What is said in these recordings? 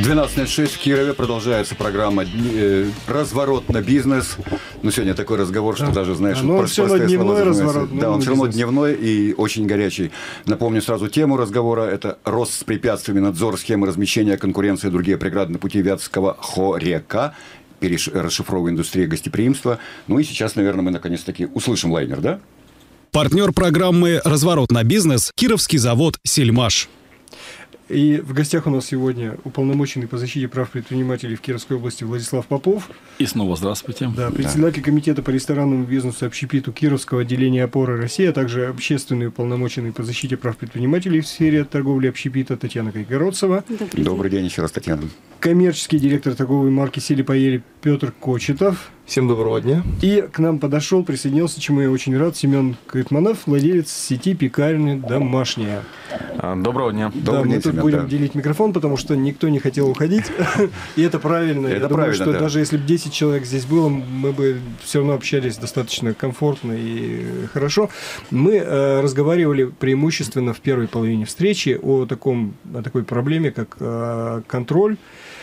12:06 в Кирове продолжается программа «Разворот на бизнес». Ну, сегодня такой разговор, что даже, знаешь, простые слова разворот. Да, он все равно дневной и очень горячий. Напомню сразу тему разговора. Это рост с препятствиями, надзор, схемы размещения, конкуренция и другие преграды на пути Вятского хорека. Расшифровывая индустрия гостеприимства. Ну и сейчас, наверное, мы наконец-таки услышим лайнер, да? Партнер программы «Разворот на бизнес» – Кировский завод «Сельмаш». И в гостях у нас сегодня уполномоченный по защите прав предпринимателей в Кировской области Владислав Попов. И снова здравствуйте. Да, председатель комитета по ресторанному бизнесу общепиту Кировского отделения «Опоры России», а также общественный уполномоченный по защите прав предпринимателей в сфере торговли общепита Татьяна Кайгородцева. Добрый день еще раз, Татьяна. Коммерческий директор торговой марки «Сели-поели» Петр Кочетов. Всем доброго дня. И к нам подошел, присоединился, чему я очень рад, Семен Кайтманов, владелец сети пекарни «Домашняя». Доброго дня. Да, мы тут будем делить микрофон, потому что никто не хотел уходить. И это правильно. Я думаю, что даже если бы 10 человек здесь было, мы бы все равно общались достаточно комфортно и хорошо. Мы разговаривали преимущественно в первой половине встречи о такой проблеме, как контроль.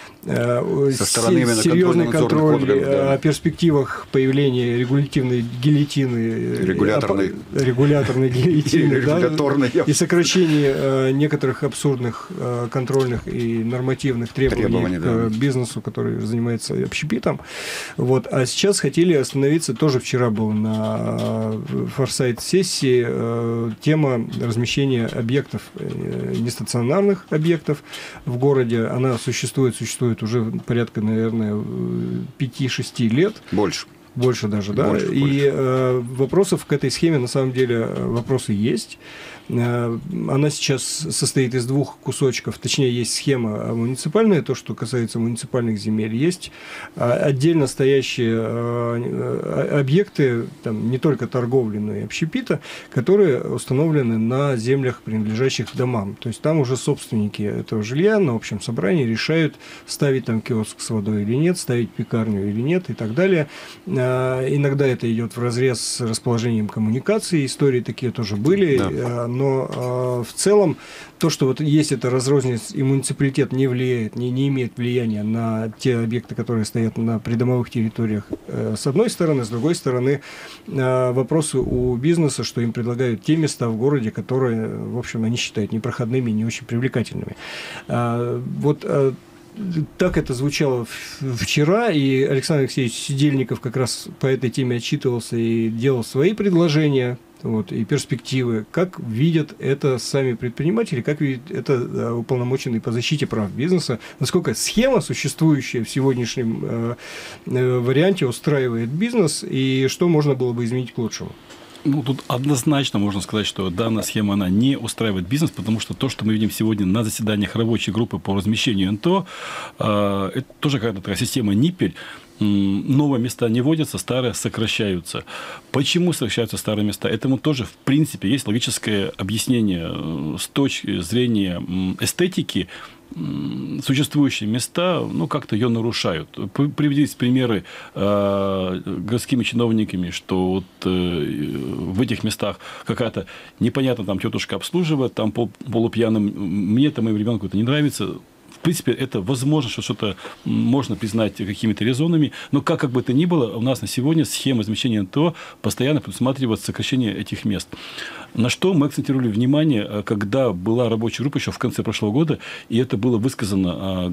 Со стороны серьезный контроль органов, о перспективах появления регулятивной гильотины, регуляторной гильотины, и сокращение некоторых абсурдных контрольных и нормативных требований к бизнесу, который занимается общепитом. Вот. А сейчас хотели остановиться, тоже вчера был на форсайт-сессии, тема размещения объектов, нестационарных объектов в городе. Она существует уже порядка, наверное, 5-6 лет. Больше даже, да. Больше. И вопросов к этой схеме, на самом деле, вопросы есть. Она сейчас состоит из двух кусочков, точнее, есть схема муниципальная, то, что касается муниципальных земель, есть отдельно стоящие объекты, там, не только торговли, но и общепита, которые установлены на землях, принадлежащих домам. То есть там уже собственники этого жилья на общем собрании решают, ставить там киоск с водой или нет, ставить пекарню или нет и так далее. Иногда это идет вразрез с расположением коммуникаций, истории такие тоже были, да. Но в целом то, что вот есть эта разрозненность и муниципалитет не влияет, не имеет влияния на те объекты, которые стоят на придомовых территориях, с одной стороны, с другой стороны, вопросы у бизнеса, что им предлагают те места в городе, которые, в общем, они считают непроходными, не очень привлекательными. Вот так это звучало вчера, и Александр Алексеевич Сидельников как раз по этой теме отчитывался и делал свои предложения, вот, и перспективы. Как видят это сами предприниматели, как видят это уполномоченные по защите прав бизнеса, насколько схема, существующая в сегодняшнем варианте, устраивает бизнес, и что можно было бы изменить к лучшему? Ну, тут однозначно можно сказать, что данная схема, она не устраивает бизнес, потому что то, что мы видим сегодня на заседаниях рабочей группы по размещению НТО, это тоже какая-то такая система ниппель. Новые места не вводятся, старые сокращаются. Почему сокращаются старые места? Этому тоже, в принципе, есть логическое объяснение. С точки зрения эстетики, существующие места, ну, как-то ее нарушают. Приведись примеры городскими чиновниками, что вот в этих местах какая-то непонятная там тетушка обслуживает, там полупьяным, мне, там, моему ребенку это не нравится. В принципе, это возможно, что что-то можно признать какими-то резонами, но как бы то ни было, у нас на сегодня схема размещения НТО постоянно предусматривает сокращение этих мест. На что мы акцентировали внимание, когда была рабочая группа еще в конце прошлого года, и это было высказано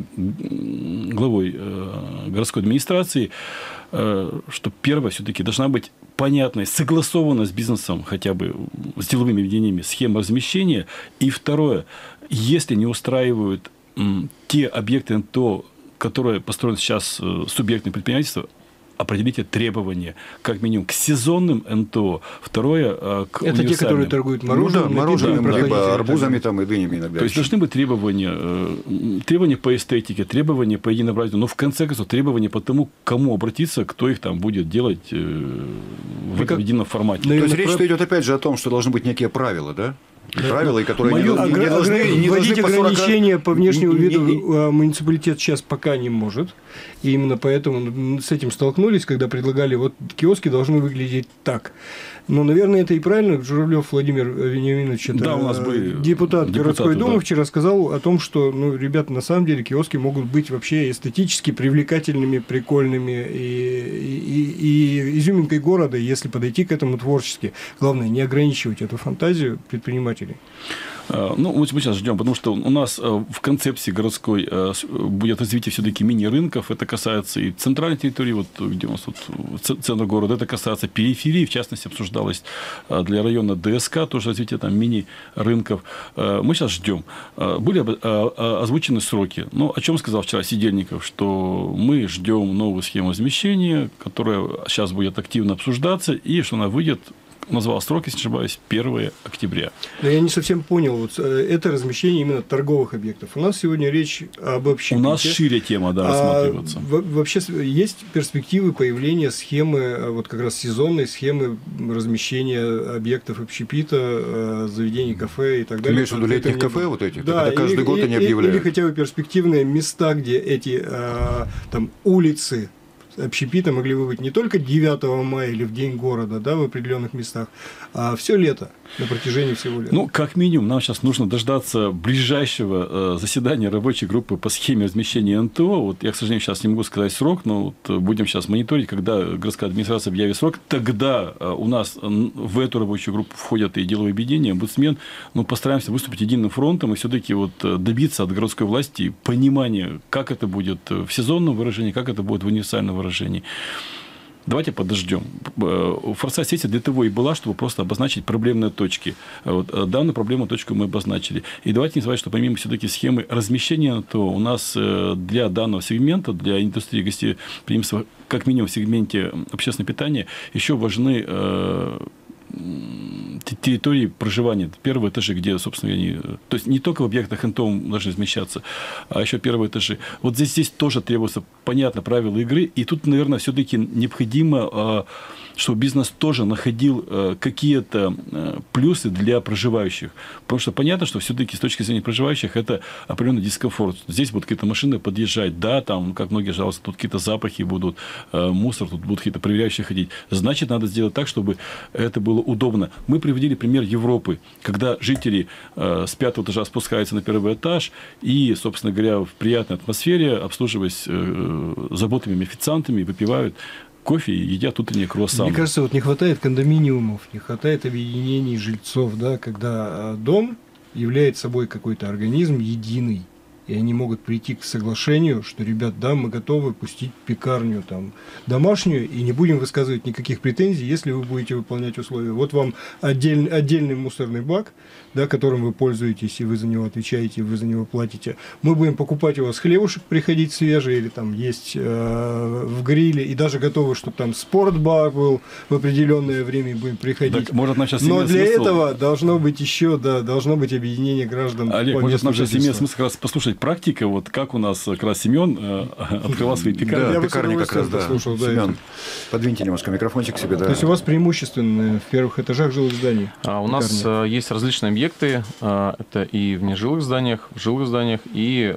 главой городской администрации, что первое, все-таки должна быть понятная, согласованная с бизнесом, хотя бы с деловыми ведениями, схема размещения. И второе, если не устраивают те объекты НТО, которые построены сейчас субъектами предпринимательства, определите требования, как минимум, к сезонным НТО. Второе, к универсальным. Это те, которые торгуют мороженым, либо арбузами там, и дынями иногда. То есть должны быть требования по эстетике, требования по единообразию, но в конце концов требования по тому, к кому обратиться, кто их там будет делать в этом едином формате. То есть речь идет опять же о том, что должны быть некие правила, да? и правила, и которые не вводить должны по 40... ограничения по внешнему виду муниципалитет сейчас пока не может. И именно поэтому с этим столкнулись, когда предлагали, вот киоски должны выглядеть так. Но, наверное, это и правильно. Журавлев Владимир Вениаминович, это у нас были депутат городской думы, да. вчера сказал о том, что, ребята, на самом деле киоски могут быть вообще эстетически привлекательными, прикольными и изюминкой города, если подойти к этому творчески. Главное, не ограничивать эту фантазию предпринимателей. Мы сейчас ждем, потому что у нас в концепции городской будет развитие все-таки мини-рынков. Это касается и центральной территории, вот где у нас центр города, это касается периферии, в частности, обсуждалось для района ДСК тоже развитие там мини-рынков. Мы сейчас ждем. Были озвучены сроки. О чем сказал вчера Сидельников, что мы ждем новую схему размещения, которая сейчас будет активно обсуждаться, и что она выйдет. Назвал срок, если не ошибаюсь, 1 октября. Но я не совсем понял. Это размещение именно торговых объектов. У нас сегодня речь об общепите. У нас шире тема, рассматривается. Вообще есть перспективы появления схемы, вот как раз сезонной схемы размещения объектов общепита, заведений кафе и так далее. Ты имеешь в виду летних кафе вот этих? Да, это каждый год они объявляют. Или хотя бы перспективные места, где эти улицы общепита могли бы быть не только 9 мая или в день города, в определенных местах, а все лето, на протяжении всего лета. Как минимум, нам сейчас нужно дождаться ближайшего заседания рабочей группы по схеме размещения НТО. Я, к сожалению, сейчас не могу сказать срок, но будем сейчас мониторить, когда городская администрация объявит срок, тогда у нас в эту рабочую группу входят и деловые объединения, омбудсмен, постараемся выступить единым фронтом и все-таки добиться от городской власти понимания, как это будет в сезонном выражении, как это будет в универсальном выражении. Давайте подождем. Форсайт-сессия для того и была, чтобы просто обозначить проблемные точки. Данную проблемную точку мы обозначили. И давайте не забывать, что помимо все-таки схемы размещения, то у нас для данного сегмента, для индустрии гостеприимства, как минимум в сегменте общественного питания, еще важны территории проживания, первые этажи, где, собственно, они... То есть, не только в объектах НТО должны размещаться, а еще первые этажи. Вот здесь тоже требуется, понятно, правила игры, и тут, наверное, все-таки необходимо, чтобы бизнес тоже находил какие-то плюсы для проживающих. Потому что понятно, что все-таки с точки зрения проживающих это определенный дискомфорт. Здесь будут какие-то машины подъезжать, как многие жалуются, тут какие-то запахи будут, мусор, тут будут какие-то проверяющие ходить. Значит, надо сделать так, чтобы это было удобно. Мы приводили пример Европы, когда жители с 5 этажа спускаются на 1 этаж и, собственно говоря, в приятной атмосфере, обслуживаясь заботливыми официантами, выпивают кофе и едят утренние круассаны. Мне кажется, не хватает кондоминиумов, не хватает объединений жильцов, когда дом является собой какой-то организм единый, и они могут прийти к соглашению, что, ребят, мы готовы пустить пекарню домашнюю, и не будем высказывать никаких претензий, если вы будете выполнять условия. Вот вам отдельный мусорный бак, которым вы пользуетесь, и вы за него отвечаете, и вы за него платите. Мы будем покупать у вас хлебушек, приходить свежий, или есть в гриле, и даже готовы, чтобы там спортбар был в определенное время, и будем приходить. Так, может, нам сейчас но для этого должно быть еще, должно быть объединение граждан. Олег, может, нам сейчас имеет смысл как раз послушать практика, как у нас как раз Семен открывал свои пекарни. Да, пекарни как раз, послушал. Семен, подвиньте немножко микрофончик себе. То есть, у вас преимущественно в первых этажах жилых зданий? У нас есть различные объекты. Это и в нежилых зданиях, в жилых зданиях, и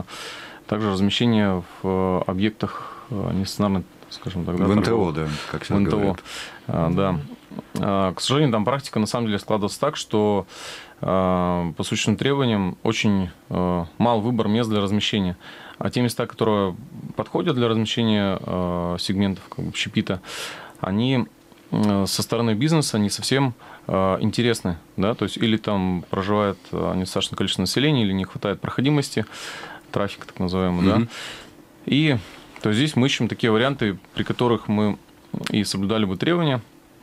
также размещение в объектах нестационарной, скажем так. В НТО, как сейчас говорят. Да. К сожалению, там практика на самом деле складывается так, что по существенным требованиям очень мал выбор мест для размещения. А те места, которые подходят для размещения сегментов общепита, они со стороны бизнеса не совсем интересны, то есть или там проживает недостаточное количество населения, или не хватает проходимости, трафика так называемый, И то есть здесь мы ищем такие варианты, при которых мы и соблюдали бы требования,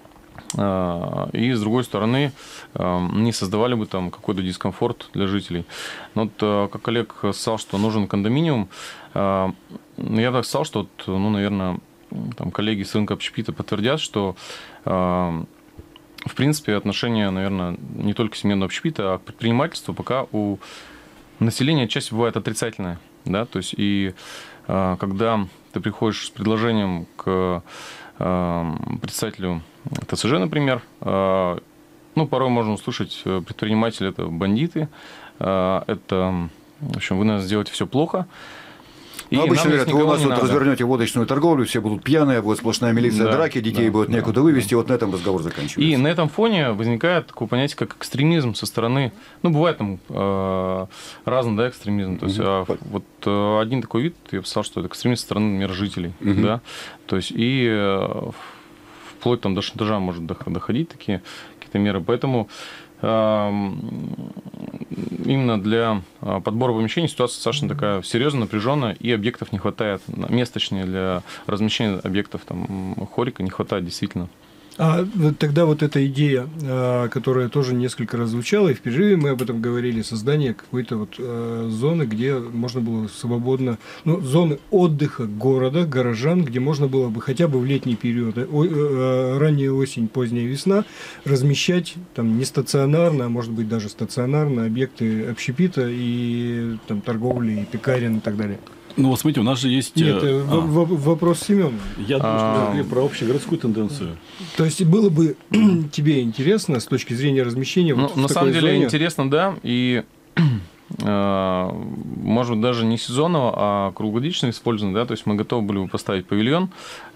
и с другой стороны не создавали бы там какой-то дискомфорт для жителей. Но как Олег сказал, что нужен кондоминиум, я так сказал, что наверное, там коллеги с рынка общепита подтвердят, что в принципе отношение, наверное, не только к семейному общепиту, а к предпринимательству пока у населения отчасти бывает отрицательное. То есть и когда ты приходишь с предложением к представителю ТСЖ, например, порой можно услышать, предприниматели – это бандиты, это, в общем, вы нас сделаете все плохо. И обычно говорят, вы у нас вот надо. развернете водочную торговлю, все будут пьяные, будет сплошная милиция, драки, детей будет некуда вывести, вот на этом разговор заканчивается. И на этом фоне возникает такое понятие, как экстремизм со стороны, бывает там разный, экстремизм. То есть, вот один такой вид, я писал, что это экстремизм со стороны, например, жителей, да, то есть, и вплоть там до шантажа может доходить такие какие-то меры, поэтому именно для подбора помещений ситуация достаточно такая серьезная, напряженная, и объектов не хватает. Мест, точнее, для размещения объектов там хорика не хватает действительно. А тогда вот эта идея, которая тоже несколько раз звучала, и в перерыве мы об этом говорили, создание какой-то вот зоны, где можно было свободно, зоны отдыха города, горожан, где можно было бы хотя бы в летний период, ранняя осень, поздняя весна, размещать там не стационарно, а может быть даже стационарно объекты общепита и там торговли, и пекарен и так далее. Ну, вот смотрите, у нас же есть... Нет, вопрос Семёна. Я думаю, что мы говорим про общегородскую тенденцию. То есть было бы тебе интересно с точки зрения размещения? Вот на самом деле интересно, да, и может быть даже не сезонного, а круглогодично использовано, да, то есть мы готовы были бы поставить павильон,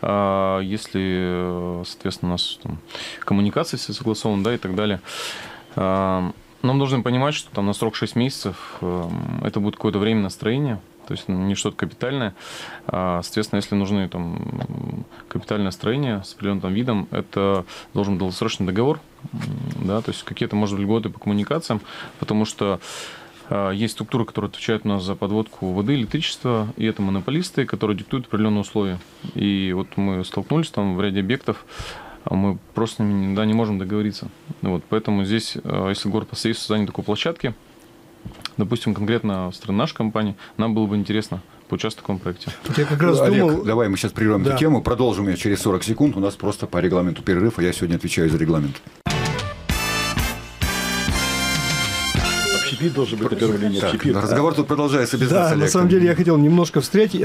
если, соответственно, у нас там коммуникации все согласованы, да, и так далее. Но мы должны понимать, что там на срок 6 месяцев это будет какое-то временное строение, то есть не что-то капитальное. Соответственно, если нужны там капитальное строение с определенным там видом, это должен быть долгосрочный договор, да, то есть какие-то, может быть, льготы по коммуникациям, потому что есть структуры, которые отвечают у нас за подводку воды, электричества, и это монополисты, которые диктуют определенные условия. И вот мы столкнулись там в ряде объектов, мы просто не можем договориться. Вот, поэтому здесь, если город посоединит создание такой площадки, допустим, конкретно в стороне нашей компании, нам было бы интересно поучаствовать в таком проекте. Я как раз Олег, думал... давай мы сейчас прервем эту тему, продолжим ее через 40 секунд. У нас просто по регламенту перерыв, а я сегодня отвечаю за регламент. Общепит должен быть на первой линии. Разговор тут продолжается без нас, Да, Олег. на самом деле я хотел немножко встрять.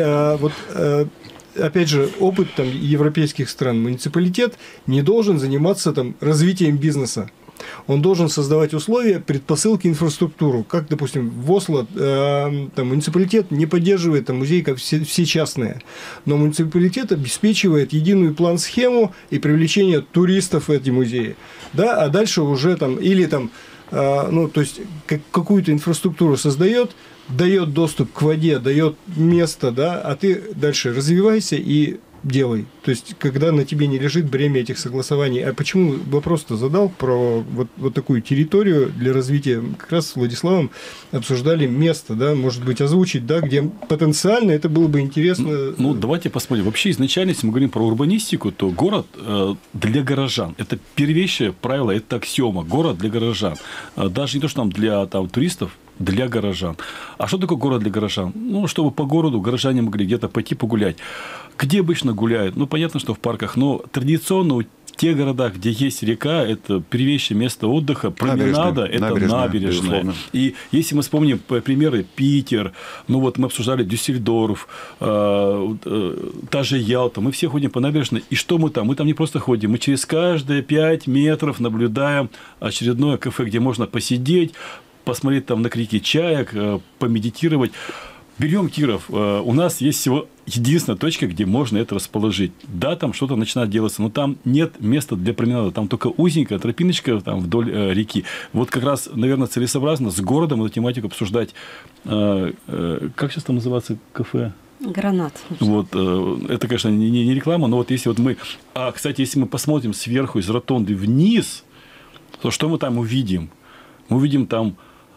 Опять же, опыт там, европейских стран. Муниципалитет не должен заниматься там, развитием бизнеса. Он должен создавать условия, предпосылки, инфраструктуру. Как, допустим, в Осло там, муниципалитет не поддерживает там, музей, как все частные. Но муниципалитет обеспечивает единую план-схему и привлечение туристов в эти музеи. Да? А дальше уже там, или там, то есть какую-то инфраструктуру создает, дает доступ к воде, дает место, да, а ты дальше развивайся и делай. То есть, когда на тебе не лежит бремя этих согласований. А почему вопрос-то задал про вот такую территорию для развития? Как раз с Владиславом обсуждали место, да, может быть, озвучить, да, где потенциально это было бы интересно. Ну, давайте посмотрим. Вообще, изначально, если мы говорим про урбанистику, то город для горожан. Это первейшее правило, это аксиома. Город для горожан. Даже не то, что там для туристов, для горожан. А что такое город для горожан? Ну, чтобы по городу горожане могли где-то пойти погулять. Где обычно гуляют? Ну, понятно, что в парках, но традиционно в тех городах, где есть река, это первейшее место отдыха, променада, это набережная. И если мы вспомним примеры Питер, ну вот мы обсуждали Дюссельдорф, та же Ялта, мы все ходим по набережной, и что мы там? Мы там не просто ходим, мы через каждые 5 метров наблюдаем очередное кафе, где можно посидеть, посмотреть там на крики чаек, помедитировать. Берем Киров. У нас есть всего единственная точка, где можно это расположить. Да, там что-то начинает делаться, но там нет места для променада. Там только узенькая тропиночка там, вдоль реки. Вот как раз, наверное, целесообразно с городом эту тематику обсуждать. Как сейчас там называется кафе? Гранат. Вот, это, конечно, не реклама, но вот если вот мы... кстати, если мы посмотрим сверху из ротонды вниз, то что мы там увидим? Мы увидим там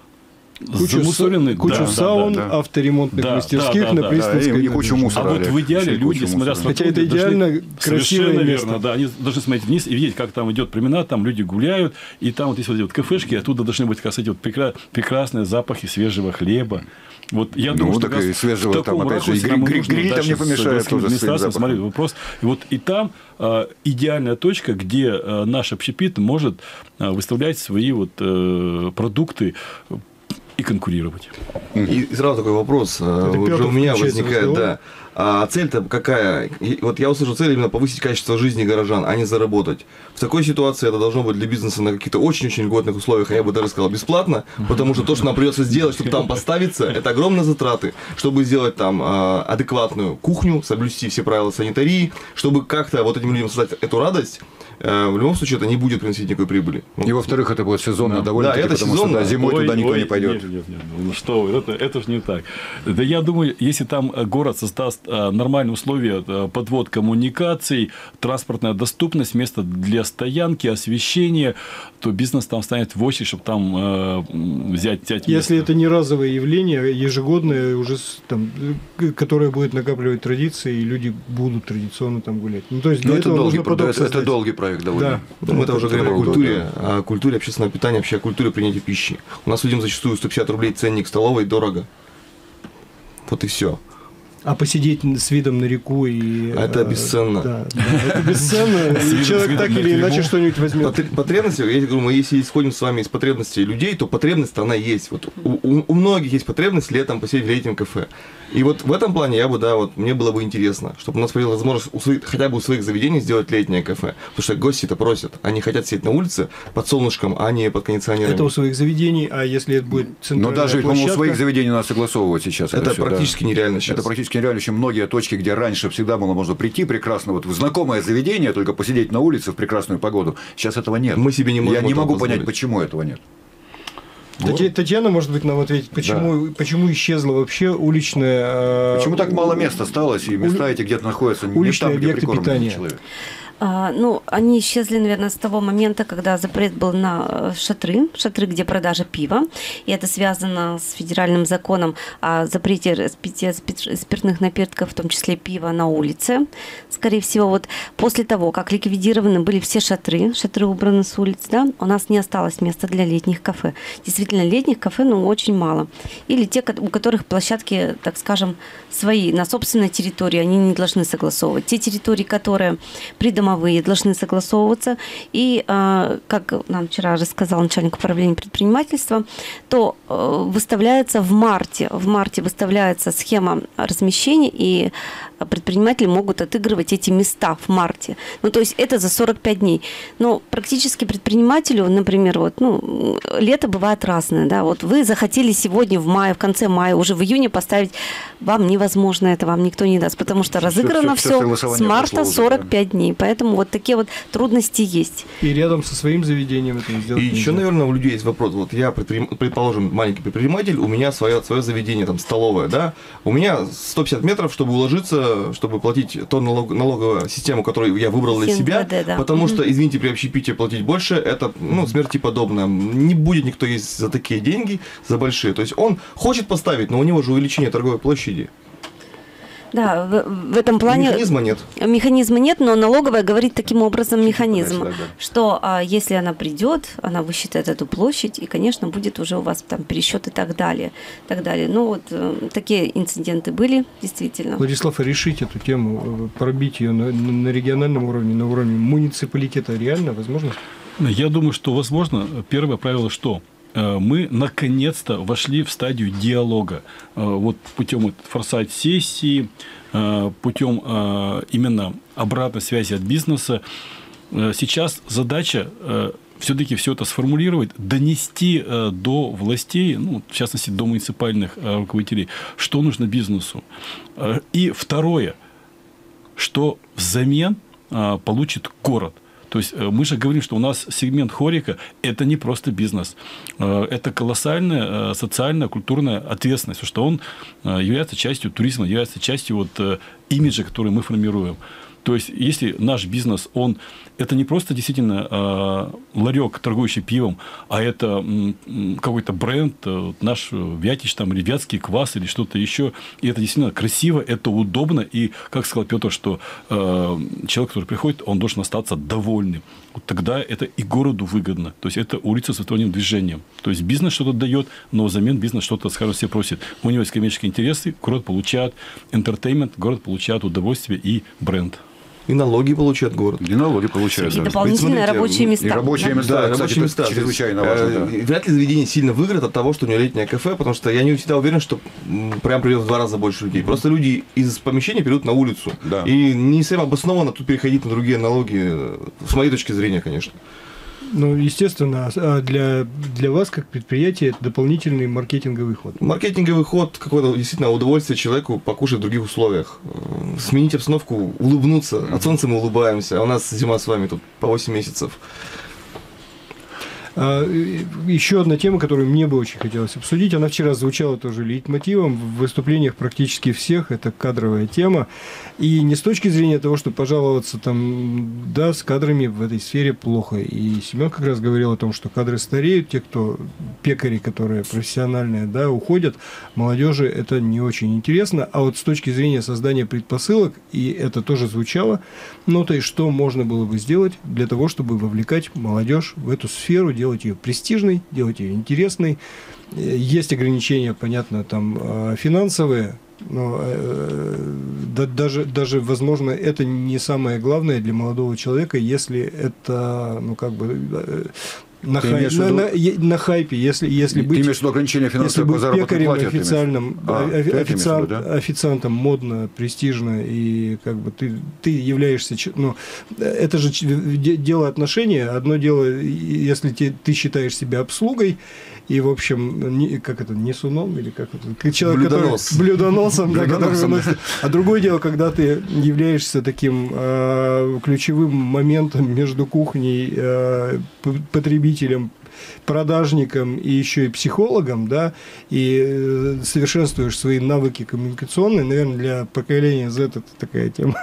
кучу саун, авторемонтных мастерских на Пристинской. И кучу мусора. А вот в идеале люди, смотря с хотя это идеально красивое место. Верно, да, они должны смотреть вниз и видеть, как там идет променад, там люди гуляют, и там вот есть вот эти вот кафешки, оттуда должны быть, как эти вот прекрасные запахи свежего хлеба. Вот я думаю, что и свежего там, опять же, гриль там не помешает тоже своим запахом. Вопрос. И там идеальная точка, где наш общепит может выставлять свои вот продукты. и конкурировать. И сразу такой вопрос. Уже у меня возникает, да. А цель-то какая? Вот я услышал цель именно повысить качество жизни горожан, а не заработать. В такой ситуации это должно быть для бизнеса на каких-то очень-очень льготных условиях, а я бы даже сказал бесплатно, потому что то, что нам придется сделать, чтобы там поставиться, это огромные затраты, чтобы сделать там адекватную кухню, соблюсти все правила санитарии, чтобы как-то вот этим людям создать эту радость. В любом случае это не будет приносить никакой прибыли. И во-вторых, это будет сезонно довольно-таки, это потому сезонно. что зимой туда никто не пойдет. Нет, ну что вы, это же не так. Да я думаю, если там город создаст нормальные условия, подвод коммуникаций, транспортная доступность, место для стоянки, освещение, то бизнес там станет в очередь, чтобы там взять место. Если это не разовое явление, ежегодное, уже там, которое будет накапливать традиции, и люди будут традиционно там гулять. Ну, то есть для этого нужно поток создать. Это долгий проект довольно. Да. Мы это уже говорим о культуре, о культуре общественного питания, вообще о культуре принятия пищи. У нас людям зачастую 150 рублей ценник столовой дорого. Вот и все. А посидеть с видом на реку и... Это бесценно. Да, это бесценно. И человек так или иначе что-нибудь возьмет. Потребности, я говорю, мы если исходим с вами из потребностей людей, то потребность она есть. Вот у многих есть потребность летом посидеть в летнем кафе. И вот в этом плане я бы, да, вот мне было бы интересно, чтобы у нас появилась возможность хотя бы у своих заведений сделать летнее кафе. Потому что гости это просят. Они хотят сидеть на улице под солнышком, а не под кондиционерами. Это у своих заведений, а если это будет центральная Но даже, площадка... по-моему, у своих заведений надо согласовывать сейчас. Это всё, практически нереально сейчас. Это практически нереально. Очень многие точки, где раньше всегда было можно прийти прекрасно, вот в знакомое заведение, только посидеть на улице в прекрасную погоду. Сейчас этого нет. Мы себе не можем. Я не могу позволить. понять, почему этого нет. Татьяна, может быть, нам ответит, почему исчезла вообще уличная... Почему так мало мест осталось, и места эти где-то находятся не уличные там, где объекты прикормленный питания. человек? Ну, они исчезли, наверное, с того момента, когда запрет был на шатры, где продажа пива. И это связано с федеральным законом о запрете распития спиртных напитков, в том числе пива, на улице. Скорее всего, вот после того, как ликвидированы были все шатры убраны с улиц, да, у нас не осталось места для летних кафе. Действительно, летних кафе, очень мало. Или те, у которых площадки, так скажем, свои, на собственной территории, они не должны согласовывать. Те территории, которые придомовые, должны согласовываться. И, как нам вчера рассказал начальник управления предпринимательства, то выставляется в марте. В марте выставляется схема размещения, и предприниматели могут отыгрывать эти места в марте. То есть это за 45 дней. Но практически предпринимателю, например, лето бывает разное. Да? Вот вы захотели сегодня в мае, в конце мая, уже в июне поставить, вам невозможно это, вам никто не даст, потому что разыграно все с марта 45 дней. Поэтому вот такие вот трудности есть. И рядом со своим заведением это не сделать. И еще, наверное, у людей есть вопрос. Вот я, предположим, маленький предприниматель, у меня свое заведение, там, столовая, да, у меня 150 метров, чтобы уложиться, чтобы платить ту налоговую систему, которую я выбрал для себя, да. потому что, извините, при общепите платить больше, это, смерти подобно. Не будет никто есть за такие деньги, за большие. То есть он хочет поставить, но у него же увеличение торговой площади. Да, в этом плане... Механизма нет, но налоговая говорит таким образом что если она придет, она высчитает эту площадь, и, конечно, будет уже у вас там пересчет и так далее. Такие инциденты были, действительно. Владислав, а решить эту тему, пробить ее на региональном уровне, на уровне муниципалитета реально возможно? Я думаю, что возможно. Первое правило что? Мы наконец-то вошли в стадию диалога. Вот путем форсайт-сессии, путем именно обратной связи от бизнеса. Сейчас задача все-таки все это сформулировать, донести до властей, в частности, до муниципальных руководителей, что нужно бизнесу. И второе, что взамен получит город. То есть мы же говорим, что у нас сегмент хорика – это не просто бизнес. Это колоссальная социальная, культурная ответственность, потому что он является частью туризма, является частью имиджа, который мы формируем. То есть, если наш бизнес, это не просто действительно ларек, торгующий пивом, а это какой-то бренд, наш Вятич, там, или Вятский квас, или что-то еще. И это действительно красиво, это удобно. И, как сказал Петр, что человек, который приходит, он должен остаться довольным. Вот тогда это и городу выгодно. То есть, это улица с двусторонним движением. То есть, бизнес что-то дает, но взамен бизнес что-то, скажем, себе просит. У него есть коммерческие интересы, город получает entertainment, город получает удовольствие и бренд. И налоги получает город. И налоги получают. И да. дополнительные рабочие места. И рабочие места, Да, кстати, рабочие места. чрезвычайно важно. Да. Вряд ли заведение сильно выиграет от того, что у него летнее кафе, потому что я не всегда уверен, что прям придет в 2 раза больше людей. Просто люди из помещения перейдут на улицу. Да. И не совсем обоснованно тут переходить на другие налоги, с моей точки зрения, конечно. Ну, естественно, для вас, как предприятия, это дополнительный маркетинговый ход. Маркетинговый ход, какое-то действительно удовольствие человеку покушать в других условиях. Сменить обстановку, улыбнуться. От солнца мы улыбаемся, а у нас зима с вами тут по 8 месяцев. Еще одна тема, которую мне бы очень хотелось обсудить, она вчера звучала тоже лейтмотивом в выступлениях практически всех, это кадровая тема. И не с точки зрения того, что пожаловаться там, да, с кадрами в этой сфере плохо. И Семен как раз говорил о том, что кадры стареют, те, кто пекари, которые профессиональные, да, уходят, молодежи это не очень интересно. А вот с точки зрения создания предпосылок, и это тоже звучало, ну, то есть что можно было бы сделать для того, чтобы вовлекать молодежь в эту сферу, делать ее престижной, делать ее интересной. Есть ограничения, понятно, там финансовые, но даже, возможно, это не самое главное для молодого человека, если это, ну, как бы... На хайпе, если быть... Ты имеешь в виду ограничение финансового заработной платы? Официальным, официантом модно, престижно, и как бы ты являешься... Ну, это же дело отношения. Одно дело, если ты считаешь себя обслугой, и, в общем, как это, несуном, или как это? Человек, Блюдонос. Блюдоносом, да, который выносит. А другое дело, когда ты являешься таким ключевым моментом между кухней, потребителем, продажником и еще и психологом, да, и совершенствуешь свои навыки коммуникационные, наверное, для поколения Z это такая тема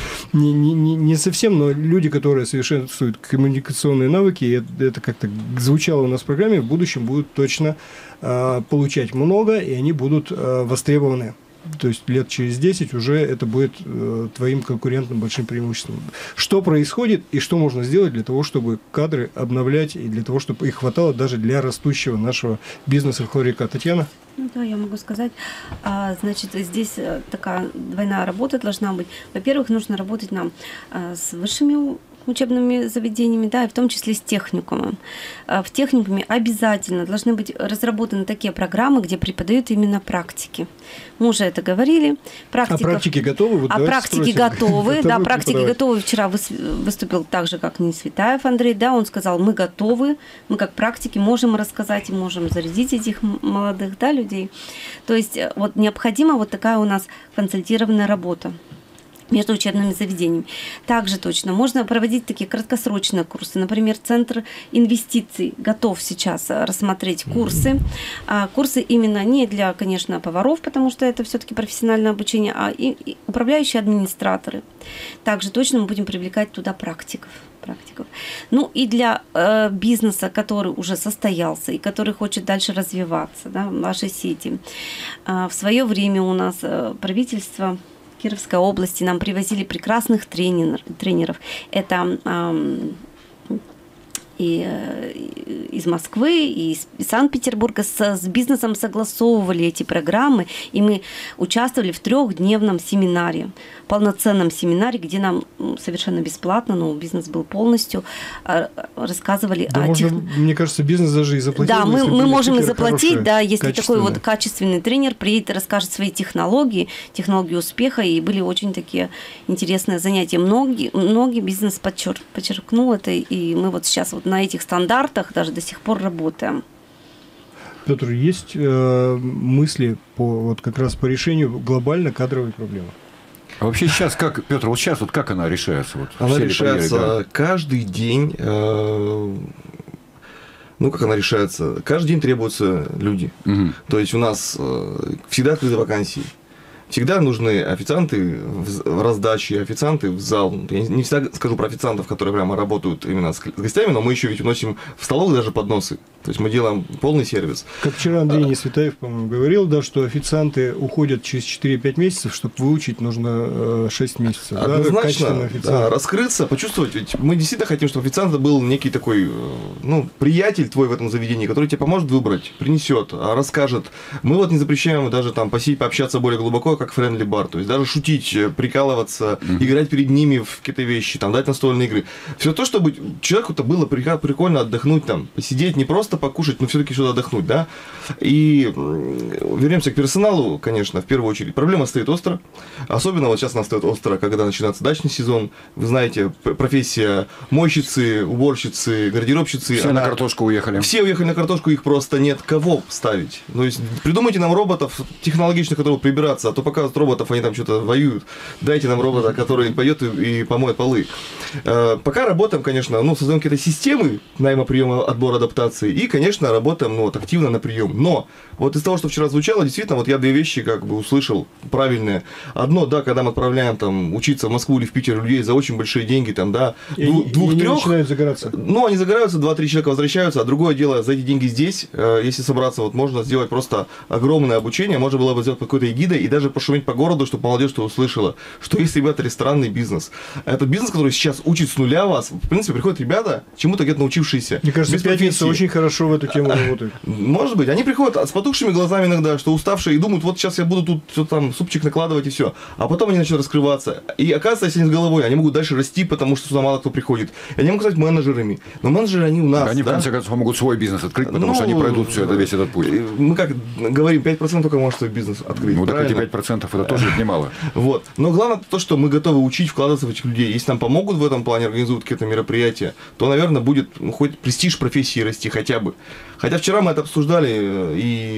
не совсем, но люди, которые совершенствуют коммуникационные навыки, это как-то звучало у нас в программе, в будущем будут точно получать много, и они будут востребованы. То есть лет через 10 уже это будет твоим конкурентным большим преимуществом. Что происходит и что можно сделать для того, чтобы кадры обновлять и для того, чтобы их хватало даже для растущего нашего бизнеса в Хо-Река? Татьяна? Ну да, я могу сказать. Значит, здесь такая двойная работа должна быть. Во-первых, нужно работать нам с высшими учебными заведениями, да, и в том числе с техникумом. В техникуме обязательно должны быть разработаны такие программы, где преподают именно практики. Мы уже это говорили. А практики готовы? Вот практики готовы. Да, практики готовы. Вчера выступил так же, как Несветаев Андрей, да, он сказал, мы готовы, мы как практики можем рассказать и можем зарядить этих молодых, да, людей. То есть вот необходима вот такая у нас консультированная работа между учебными заведениями. Также точно можно проводить такие краткосрочные курсы. Например, Центр инвестиций готов сейчас рассмотреть курсы. Курсы именно не для, конечно, поваров, потому что это все-таки профессиональное обучение, а и управляющие администраторы. Также точно мы будем привлекать туда практиков. Ну и для бизнеса, который уже состоялся и который хочет дальше развиваться, да, в вашей сети. В свое время у нас правительство Кировской области нам привозили прекрасных тренеров. Это и из Москвы, и из Санкт-Петербурга с бизнесом согласовывали эти программы, и мы участвовали в 3-дневном семинаре, полноценном семинаре, где нам совершенно бесплатно, но бизнес был полностью, рассказывали да, мне кажется, бизнес даже и заплатил. Да, мы можем и заплатить, да, если такой вот качественный тренер приедет и расскажет свои технологии успеха, и были очень такие интересные занятия. Многие бизнес подчеркнул это, и мы вот сейчас вот на этих стандартах даже до сих пор работаем. Петр, есть мысли вот как раз по решению глобально кадровой проблемы? А вообще сейчас как, Петр, вот сейчас вот как она решается? Вот, она решается каждый день. Ну, как она решается? Каждый день требуются люди. Угу. То есть у нас всегда открыты вакансии. Всегда нужны официанты в раздаче, официанты в зал. Я не всегда скажу про официантов, которые прямо работают именно с гостями, но мы еще ведь уносим в столовую даже подносы. То есть мы делаем полный сервис. Как вчера Андрей Несветаев, по-моему, говорил, да, что официанты уходят через 4-5 месяцев, чтобы выучить нужно 6 месяцев. Однозначно, да, раскрыться, почувствовать. Ведь мы действительно хотим, чтобы официант был некий такой, ну, приятель твой в этом заведении, который тебе поможет выбрать, принесет, расскажет. Мы вот не запрещаем даже там посидеть, пообщаться более глубоко, как френдли-бар. То есть даже шутить, прикалываться, играть перед ними в какие-то вещи, там, дать настольные игры. Все то, чтобы человеку-то было прикольно отдохнуть, там, посидеть, не просто покушать, но все-таки что-то отдохнуть, да. И вернемся к персоналу, конечно, в первую очередь. Проблема стоит остро. Особенно вот сейчас она стоит остро, когда начинается дачный сезон. Вы знаете, профессия мойщицы, уборщицы, гардеробщицы. Все на картошку уехали. Все уехали на картошку, их просто нет кого ставить. То есть придумайте нам роботов технологичных, которые прибираться, а то показывают роботов, они там что-то воюют. Дайте нам робота, который пойдет и помоет полы. Пока работаем, конечно, создаем какие-то системы найма, приема, отбора, адаптации. И, конечно, работаем активно на прием. Но вот из того, что вчера звучало, действительно, вот я две вещи как бы услышал правильные. Одно, да, когда мы отправляем там учиться в Москву или в Питер людей за очень большие деньги, там, да, двух-трех. Начинают загораться. Они загораются, 2-3 человека возвращаются, а другое дело, за эти деньги здесь, если собраться, вот можно сделать просто огромное обучение, можно было бы сделать какой-то эгидой и даже пошуметь по городу, чтобы молодежь что услышала, что есть, ребята, ресторанный бизнес. Это бизнес, который сейчас учит с нуля вас. В принципе, приходят ребята, чему-то где-то научившиеся. Мне кажется, пятница очень хорошо в эту тему работает. Может быть. Они приходят с потухшими глазами иногда, что уставшие, и думают, вот сейчас я буду тут все там супчик накладывать и все. А потом они начинают раскрываться. И оказывается, если они с головой, они могут дальше расти, потому что сюда мало кто приходит. И они могут стать менеджерами. Но менеджеры они у нас. Они, в конце концов, могут свой бизнес открыть, потому что они пройдут весь этот путь. Мы как говорим, 5% только может свой бизнес открыть. Ну, так эти 5% это тоже немало. Вот. Но главное то, что мы готовы учить, вкладываться в этих людей. Если нам помогут в этом плане, организуют какие-то мероприятия, то, наверное, будет хоть престиж профессии расти хотя бы. Хотя вчера мы это обсуждали,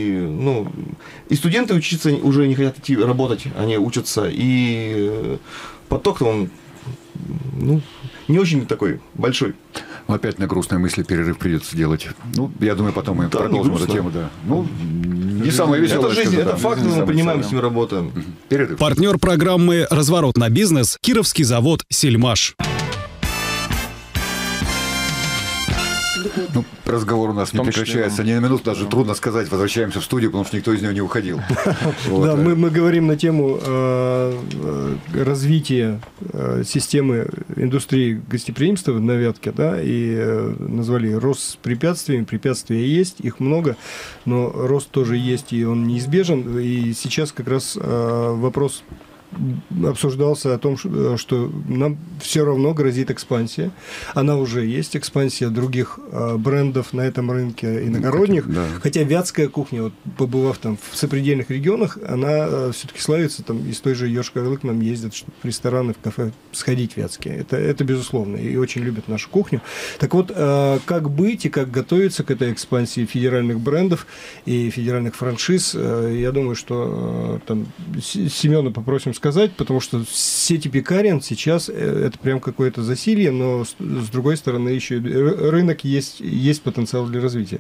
и студенты учиться уже не хотят идти работать, они учатся, и поток-то он, не очень такой большой. Опять на грустные мысли перерыв придется делать. Я думаю, потом мы продолжим эту тему, да. Не самое веселое. Это жизнь, это факт, мы принимаем, с ним работаем. Перерыв. Партнер программы «Разворот на бизнес» — Кировский завод «Сельмаш». Разговор у нас не прекращается ни на минуту, даже трудно сказать, возвращаемся в студию, потому что никто из него не уходил. Да, мы говорим на тему развития системы индустрии гостеприимства на Вятке, да, и назвали рост с препятствиями. Препятствия есть, их много, но рост тоже есть, и он неизбежен. И сейчас как раз вопрос обсуждался о том, что нам все равно грозит экспансия. Она уже есть, экспансия других брендов на этом рынке иногородних. Да. Хотя вятская кухня, вот, побывав там в сопредельных регионах, она все-таки славится, там из той же Йошкар-Олы к нам ездят, чтобы в рестораны, в кафе сходить вятские. Это безусловно, и очень любят нашу кухню. Так вот, как быть и как готовиться к этой экспансии федеральных брендов и федеральных франшиз, я думаю, что там Семена попросим сказать, потому что сети пекарен сейчас это прям какое-то засилье, но с другой стороны еще рынок есть потенциал для развития.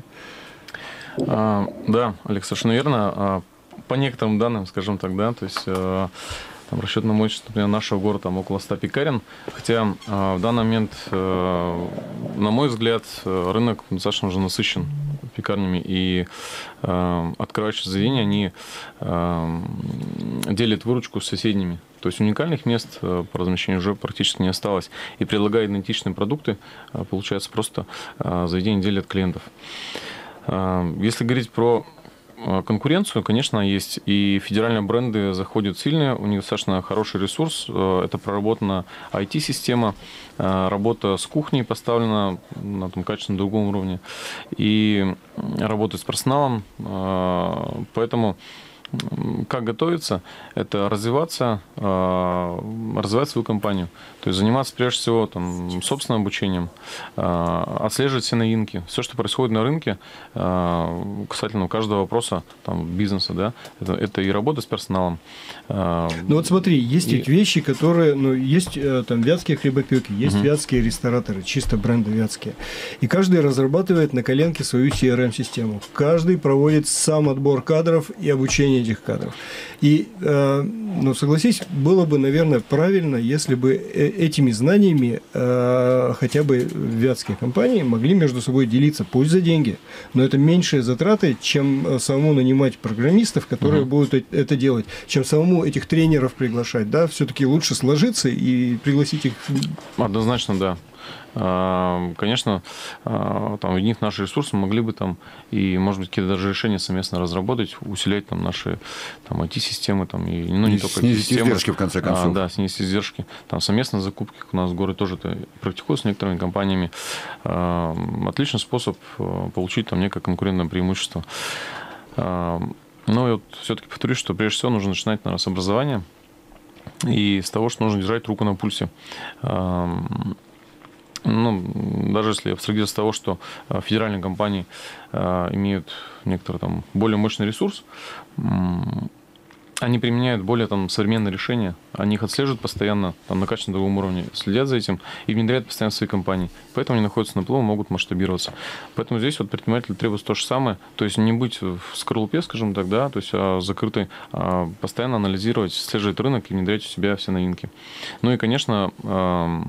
Да, Алекс, совершенно верно. По некоторым данным, скажем так, да, то есть там расчетная мощность, например, нашего города там около 100 пекарен, хотя в данный момент, на мой взгляд, рынок достаточно уже насыщен пекарнями, и открывающие заведения, они делят выручку с соседними. То есть уникальных мест по размещению уже практически не осталось. И предлагая идентичные продукты, получается, просто заведения делят клиентов. Если говорить про конкуренцию, конечно, есть. И федеральные бренды заходят сильные, у них достаточно хороший ресурс. Это проработана IT-система, работа с кухней поставлена на том качественном другом уровне. И работа с персоналом. Поэтому как готовиться? Это развивать свою компанию. То есть заниматься прежде всего там, собственным обучением, отслеживать все новинки, все, что происходит на рынке, касательно каждого вопроса там, бизнеса, да, это и работа с персоналом. Вот смотри, есть ведь вещи, которые, есть там вятские хлебопеки, есть вятские рестораторы, чисто бренды вятские. И каждый разрабатывает на коленке свою CRM-систему. Каждый проводит сам отбор кадров и обучение этих кадров. И, согласись, было бы, наверное, правильно, если бы этими знаниями хотя бы вятские компании могли между собой делиться, пусть за деньги, но это меньшие затраты, чем самому нанимать программистов, которые будут это делать, чем самому этих тренеров приглашать, да, все-таки лучше сложиться и пригласить их. Однозначно, да. Конечно, там, объединив наши ресурсы, мы могли бы там и, может быть, какие-то даже решения совместно разработать, усилять там наши там, IT-системы, там, и, ну, не только снизить издержки, в конце концов. Да, снизить издержки. Там совместно закупки у нас в городе тоже это практикуют с некоторыми компаниями. Отличный способ получить там некое конкурентное преимущество. Но я вот все-таки повторюсь, что прежде всего нужно начинать, наверное, с образования и с того, что нужно держать руку на пульсе. Ну, даже если абстрагироваться от того, что федеральные компании имеют некоторый там более мощный ресурс, они применяют более там современные решения, они их отслеживают постоянно там, на качественном уровне, следят за этим и внедряют постоянно в свои компании. Поэтому они находятся на плаву, могут масштабироваться. Поэтому здесь вот предпринимателю требуется то же самое, то есть не быть в скорлупе, скажем так, да, то есть закрытой, постоянно анализировать, слежать рынок и внедрять у себя все новинки. Ну и, конечно, на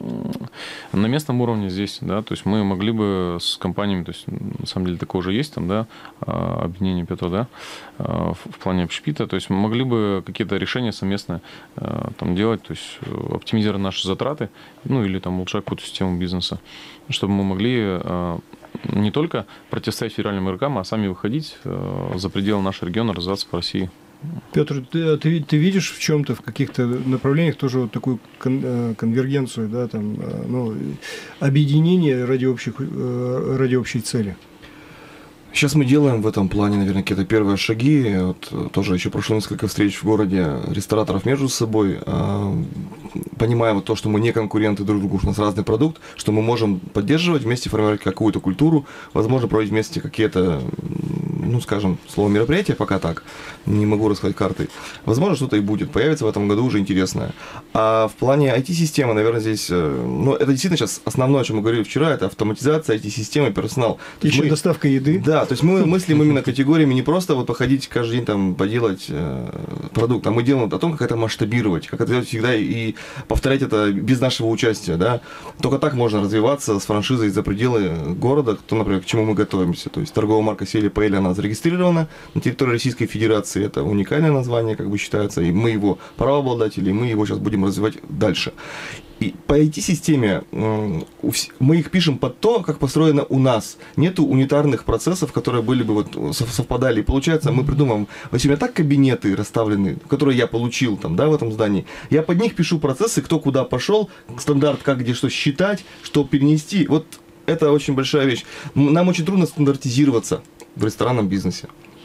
местном уровне здесь, да, то есть мы могли бы с компаниями, то есть на самом деле такое уже есть там, да, объединение Петро, да, в плане общепита, то есть мы могли бы какие-то решения совместно там делать, то есть оптимизировать наши затраты, ну или там улучшать какую-то систему бизнеса, чтобы мы могли не только противостоять федеральным игрокам, а сами выходить за пределы нашего региона, развиваться по России. Петр, ты видишь в чем-то, в каких-то направлениях тоже вот такую конвергенцию, да, там, ну, объединение ради общей цели? Сейчас мы делаем в этом плане, наверное, какие-то первые шаги. Вот, тоже еще прошло несколько встреч в городе рестораторов между собой. Понимая вот то, что мы не конкуренты друг другу, у нас разный продукт, что мы можем поддерживать вместе, формировать какую-то культуру, возможно, проводить вместе какие-то, ну, скажем, слово мероприятия, пока так, не могу рассказать картой. Возможно, что-то и будет, появится в этом году уже интересное. А в плане IT-системы, наверное, здесь, ну, это действительно сейчас основное, о чем мы говорили вчера, это автоматизация IT-системы, персонал. Еще доставка еды. Да, то есть мы мыслим именно категориями не просто вот походить каждый день там поделать продукт, а мы делаем о том, как это масштабировать, как это делать всегда и повторять это без нашего участия, да. Только так можно развиваться с франшизой за пределы города, то, например, к чему мы готовимся. То есть торговая марка Селия Паэль, она зарегистрирована на территории Российской Федерации, это уникальное название, как бы считается, и мы его правообладатели, и мы его сейчас будем развивать дальше. И по IT-системе мы их пишем под то, как построено у нас. Нету унитарных процессов, которые были бы вот совпадали. И получается, мы придумываем, вот у меня так кабинеты расставлены, которые я получил там, да, в этом здании. Я под них пишу процессы, кто куда пошел, стандарт, как где что считать, что перенести. Вот это очень большая вещь. Нам очень трудно стандартизироваться в ресторанном бизнесе.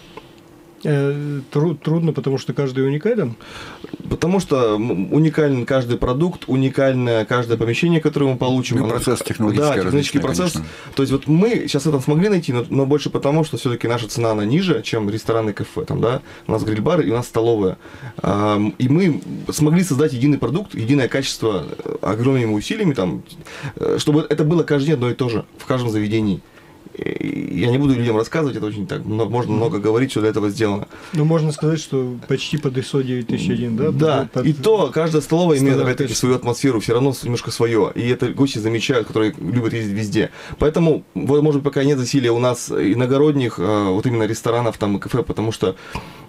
Трудно, потому что каждый уникален? Потому что уникален каждый продукт, уникальное каждое помещение, которое мы получим. Ну, процесс технологический, да, технический процесс. Конечно. То есть вот мы сейчас это смогли найти, но больше потому, что все-таки наша цена она ниже, чем рестораны и кафе. Там, да? У нас гриль-бар и у нас столовая. И мы смогли создать единый продукт, единое качество огромными усилиями, там, чтобы это было каждый день одно и то же в каждом заведении. Я не буду людям рассказывать, это очень так, можно много говорить, что для этого сделано. Ну, можно сказать, что почти под ISO 9001, да? Да, и то каждая столовая имеет, опять-таки, свою атмосферу, все равно немножко свое. И это гости замечают, которые любят ездить везде. Поэтому, вот, может быть, пока нет засилия у нас иногородних, вот именно ресторанов там и кафе, потому что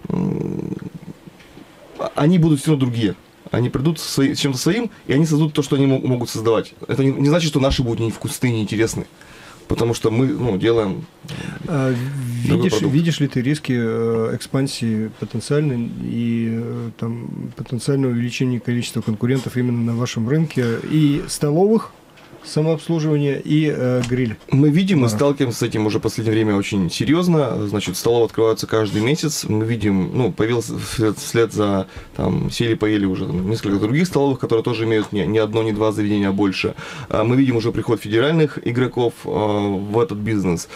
они будут все равно другие. Они придут с чем-то своим, и они создадут то, что они могут создавать. Это не значит, что наши будут невкусные, неинтересны. Потому что мы делаем... Видишь ли ты риски экспансии потенциальной и там, потенциального увеличения количества конкурентов именно на вашем рынке и столовых, самообслуживания и гриль? Мы видим, мы сталкиваемся с этим уже в последнее время очень серьезно. Значит, столовые открываются каждый месяц. Мы видим, появился вслед за Сели Паэли уже несколько других столовых, которые тоже имеют не одно, не два заведения, а больше. Мы видим уже приход федеральных игроков в этот бизнес.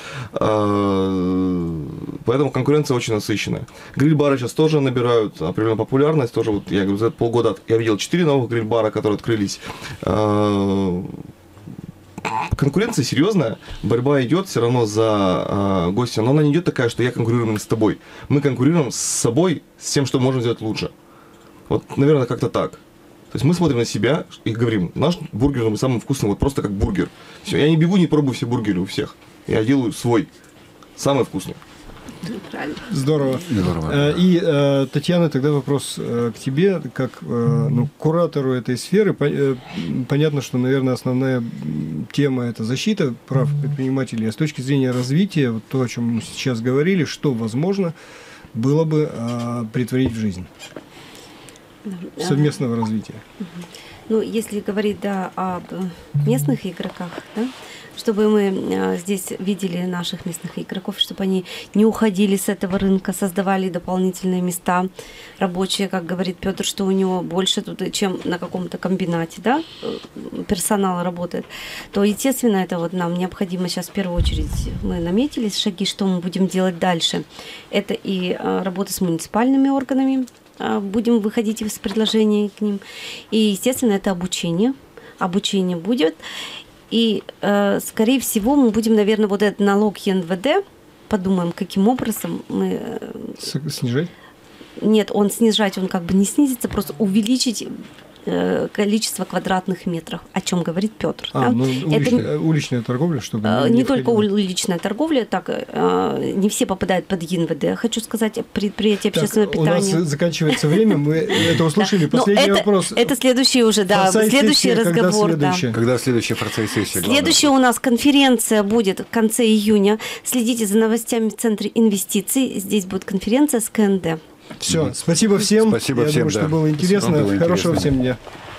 Поэтому конкуренция очень насыщенная. Гриль-бары сейчас тоже набирают определенную популярность. Тоже вот, я говорю, за полгода я видел 4 новых гриль-бара, которые открылись. Конкуренция серьезная, борьба идет все равно за гостя, но она не идет такая, что я конкурирую с тобой. Мы конкурируем с собой, с тем, что можем сделать лучше. Вот, наверное, как-то так. То есть мы смотрим на себя и говорим, наш бургер самый вкусный, вот просто как бургер. Все, я не бегу, не пробую все бургеры у всех. Я делаю свой, самый вкусный. Правильно. Здорово. Здорово. И, Татьяна, тогда вопрос к тебе, как куратору этой сферы. Понятно, что, наверное, основная тема – это защита прав предпринимателей. А с точки зрения развития, вот то, о чем мы сейчас говорили, что возможно было бы претворить в жизнь совместного развития? Ну, если говорить, да, об местных игроках, да, чтобы мы здесь видели наших местных игроков, чтобы они не уходили с этого рынка, создавали дополнительные места рабочие, как говорит Петр, что у него больше тут, чем на каком-то комбинате, да, персонала работает, то, естественно, это вот нам необходимо сейчас в первую очередь, мы наметили шаги, что мы будем делать дальше. Это и работа с муниципальными органами, будем выходить с предложений к ним. И, естественно, это обучение. Обучение будет. И, скорее всего, мы будем, наверное, вот этот налог ЕНВД, подумаем, каким образом мы... Снижать? Нет, он снижать, он как бы не снизится, просто увеличить количество квадратных метров, о чем говорит Петр. Уличная торговля, чтобы... Не только уличная торговля, так не все попадают под ЕНВД. Хочу сказать, предприятие общественного питания. У нас заканчивается время, мы это услышали. Последний вопрос. Это следующий уже, да, следующий разговор. Когда следующая форсайт-сессия? Следующая у нас конференция будет в конце июня. Следите за новостями в Центре инвестиций. Здесь будет конференция с КНД. Все, спасибо всем. Спасибо Я всем, думаю, что было интересно. Хорошего всем дня.